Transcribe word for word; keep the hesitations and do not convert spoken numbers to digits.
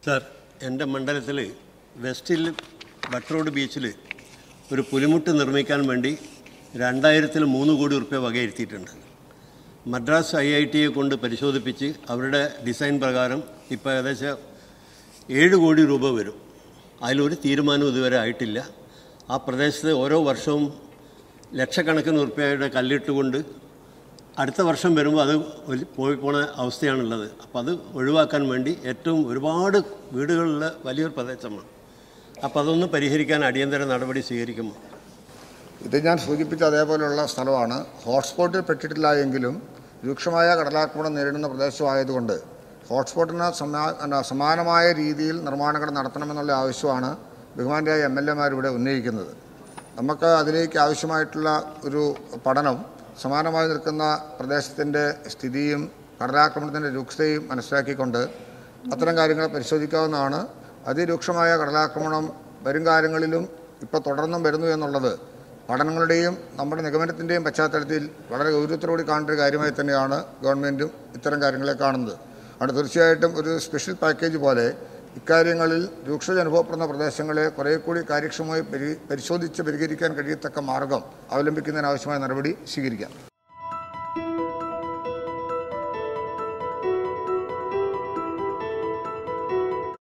Sir, എൻ്റെ മണ്ഡലത്തിൽ വെസ്റ്റിൽ ബട്ട്റോഡ് ബീച്ചിൽ ഒരു പുലിമുട്ട് നിർമ്മിക്കാൻ വേണ്ടി രണ്ടായിരത്തിൽ മൂന്ന് കോടി റുപ്യ വകയിരുത്തിയിട്ടുണ്ട്. മദ്രാസ് ഐ ഐ ടിയെ കൊണ്ട് പരിശോധിപ്പിച്ച് അവരുടെ ഡിസൈൻ പ്രകാരം ഇപ്പോൾ ഏകദേശം ഏഴ് കോടി രൂപ വരും. അതിലൊരു തീരുമാനം ഇതുവരെ ആയിട്ടില്ല. ആ പ്രദേശത്ത് ഓരോ വർഷവും ലക്ഷക്കണക്കിന് റുപ്യയുടെ കല്ലിട്ടുകൊണ്ട് അടുത്ത വർഷം വരുമ്പോൾ അത് പോയി പോണ അവസ്ഥയാണുള്ളത്. അപ്പോൾ അത് ഒഴിവാക്കാൻ വേണ്ടി ഏറ്റവും ഒരുപാട് വീടുകളുള്ള വലിയൊരു പ്രദേശമാണ്. അപ്പോൾ അതൊന്ന് പരിഹരിക്കാൻ അടിയന്തര നടപടി സ്വീകരിക്കുമോ? ഇത് ഞാൻ സൂചിപ്പിച്ച അതേപോലെയുള്ള സ്ഥലമാണ്. ഹോട്ട്സ്പോട്ടിൽ പെട്ടിട്ടില്ല എങ്കിലും രൂക്ഷമായ കടലാക്രമണം നേരിടുന്ന പ്രദേശമായതുകൊണ്ട് ഹോട്ട്സ്പോട്ടിന് സമാ സമാനമായ രീതിയിൽ നിർമ്മാണങ്ങൾ നടത്തണമെന്നുള്ള ആവശ്യമാണ് ബഹുമാന്യരായ എം എൽ എമാർ ഇവിടെ ഉന്നയിക്കുന്നത്. നമുക്ക് അതിലേക്ക് ആവശ്യമായിട്ടുള്ള ഒരു പഠനം സമാനമായി നിൽക്കുന്ന പ്രദേശത്തിൻ്റെ സ്ഥിതിയും കടലാക്രമണത്തിൻ്റെ രൂക്ഷതയും മനസ്സിലാക്കിക്കൊണ്ട് അത്തരം കാര്യങ്ങൾ പരിശോധിക്കാവുന്നതാണ്. അതിരൂക്ഷമായ കടലാക്രമണം വരും കാലങ്ങളിലും ഇപ്പോൾ തുടർന്നും വരുന്നു എന്നുള്ളത് പഠനങ്ങളുടെയും നമ്മുടെ നിഗമനത്തിൻ്റെയും പശ്ചാത്തലത്തിൽ വളരെ ഗൗരവത്തോടുകൂടി കാണേണ്ട ഒരു കാര്യമായി തന്നെയാണ് ഗവൺമെൻറ്റും ഇത്തരം കാര്യങ്ങളെ കാണുന്നത്. അവിടെ തീർച്ചയായിട്ടും ഒരു സ്പെഷ്യൽ പാക്കേജ് പോലെ ഇക്കാര്യങ്ങളിൽ രൂക്ഷത അനുഭവപ്പെടുന്ന പ്രദേശങ്ങളെ കുറേ കൂടി കാര്യക്ഷമമായി പരി പരിശോധിച്ച് പരിഹരിക്കാൻ കഴിയത്തക്ക മാർഗം അവലംബിക്കുന്നതിനാവശ്യമായ നടപടി സ്വീകരിക്കാം.